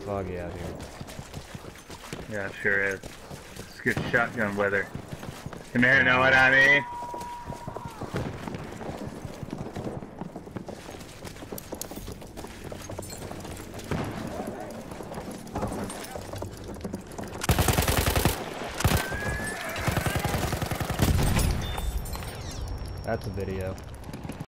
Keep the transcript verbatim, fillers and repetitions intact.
foggy out here. Yeah, it sure is. It's good shotgun weather. Come here, know what I mean? That's a video.